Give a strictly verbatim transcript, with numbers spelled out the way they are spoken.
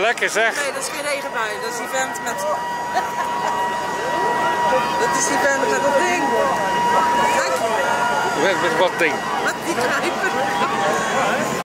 Lekker zeg. Nee, dat is geen regenbui. Dat is die vent met... Dat is die vent met dat ding. Kijk. Met, met wat ding? Met die kruiper.